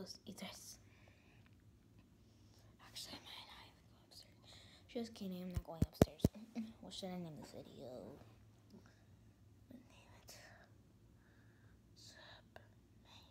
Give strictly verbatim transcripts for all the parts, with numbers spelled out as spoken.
supposed to eat this. Actually, I might not even go upstairs. Just kidding, I'm not going upstairs. What should I name this video? Name it. Sup, man.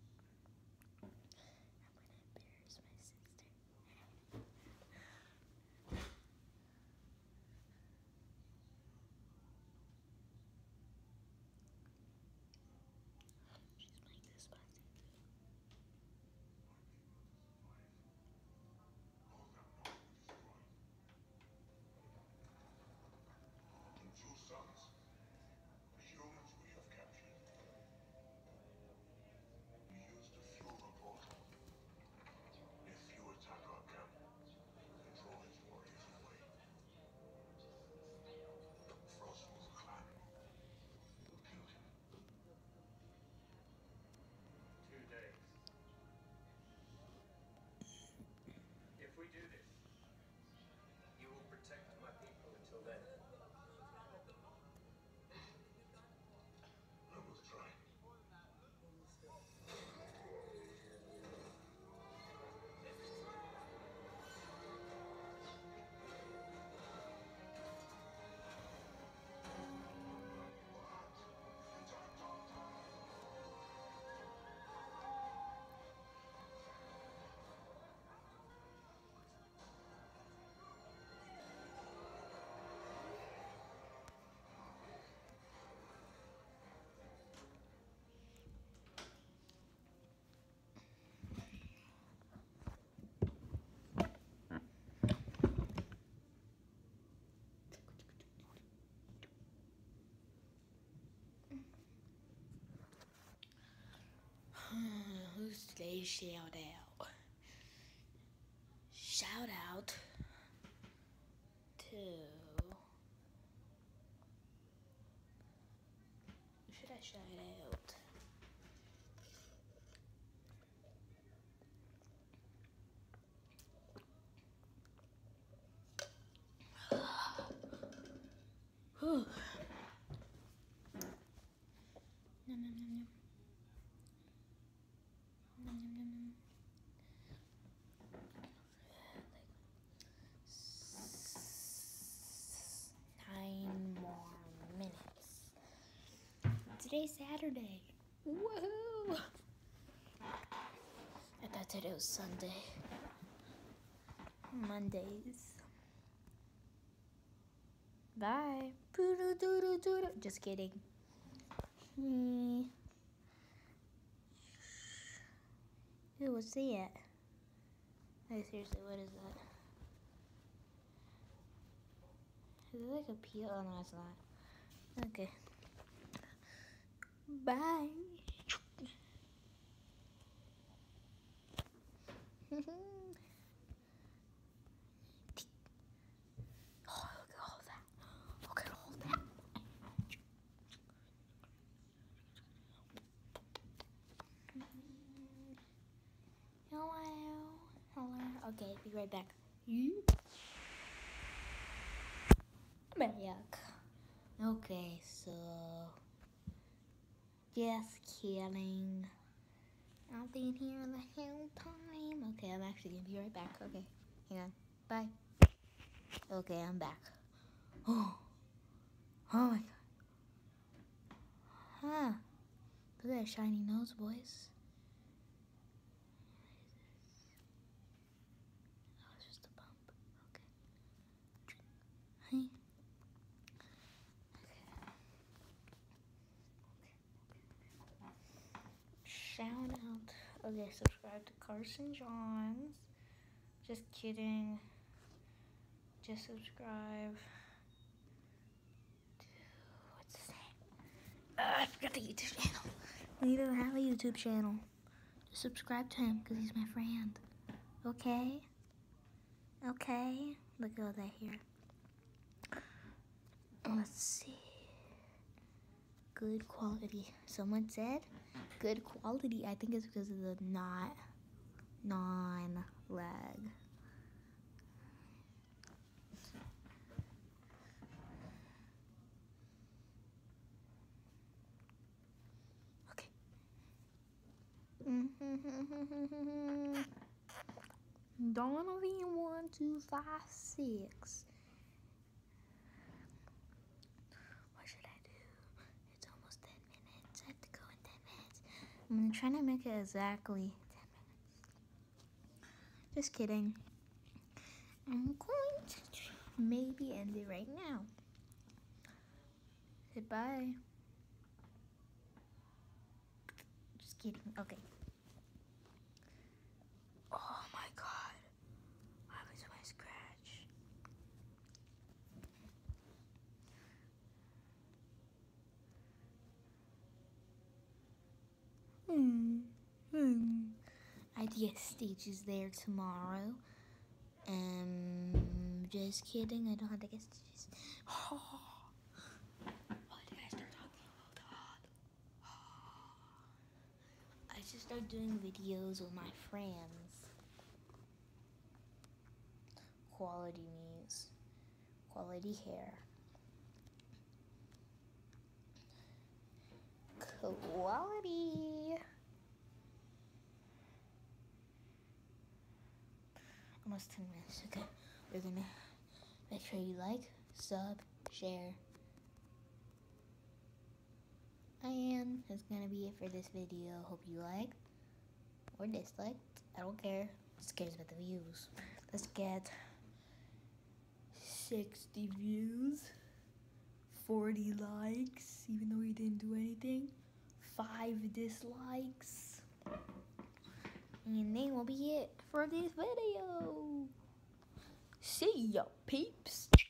I'm gonna embarrass my sister. She's playing Despacito. Two sons, the humans we have captured. We used a fuel portal. If you attack our camp, control his warriors away. The Frostwolf clan will kill him. Two days. If we do this, you will protect my people until then. I will try. Who's today's shout out? Shout out to. Who should I shout out? Whew. Nom, nom, nom, nom. Nom, nom, nom, nom. Nine more minutes. Today's Saturday. Woohoo! I thought today was Sunday. Mondays. Bye. Poo-doo-doo-doo-doo. Just kidding. Hmm. Ew, what's that? Hey, seriously, what is that? Is it like a peel? Oh, no, it's not. Okay. Bye. Oh, look at all that. Look at all that. Hello. Hello. Okay, be right back. You. Back. Okay, so just kidding. I've been here the whole time. Okay, I'm actually gonna be right back. Okay, hang on. Bye. Okay, I'm back. Oh, oh my god. Huh? Look at that shiny nose, boys. What is this? Oh, it's just a bump. Okay. Hey. Shout out. Okay, subscribe to Carson Johns. Just kidding. Just subscribe to, what's his name? Uh, I forgot the YouTube channel. We don't have a YouTube channel. Just subscribe to him because he's my friend. Okay? Okay? Look at all that here. Let's see. Good quality. Someone said good quality. I think it's because of the not non-lag. Okay. Mm. Donovan one two five six. What should I do? It's almost ten minutes. I have to go in ten minutes. I'm gonna try to make it exactly ten minutes. Just kidding. I'm going to maybe end it right now. Goodbye. Just kidding. Okay. Oh my god. What happened to my scratch? Hmm. Hmm. Idea stage is there tomorrow. Um, just kidding. I don't have to get stitches. Oh. Why did I start talking about that? I should start doing videos with my friends. Quality news. Quality hair. Quality. Almost ten minutes. Okay. We're gonna make sure you like, sub, share. And that's gonna be it for this video. Hope you liked or disliked. I don't care. Just cares about the views. Let's get sixty views, forty likes, even though we didn't do anything, five dislikes, and that will be it for this video. See ya, peeps.